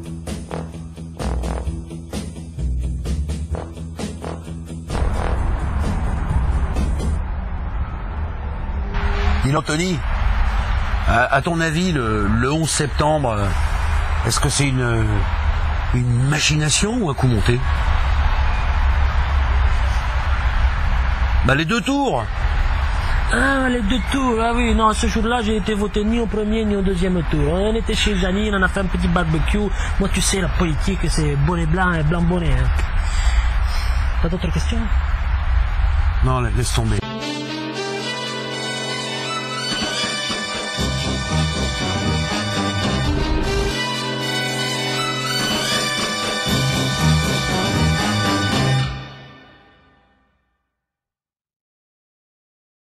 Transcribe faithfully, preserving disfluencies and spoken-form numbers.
Dis Anthony, à, à ton avis, le, le onze septembre, est-ce que c'est une, une machination ou un coup monté? Bah les deux tours. Ah, les deux tours, ah oui, non, ce jour-là, j'ai été voté ni au premier ni au deuxième tour. On était chez Janine, on a fait un petit barbecue. Moi, tu sais, la politique, c'est bonnet blanc et blanc bonnet. Hein. T'as d'autres questions? Non, laisse tomber.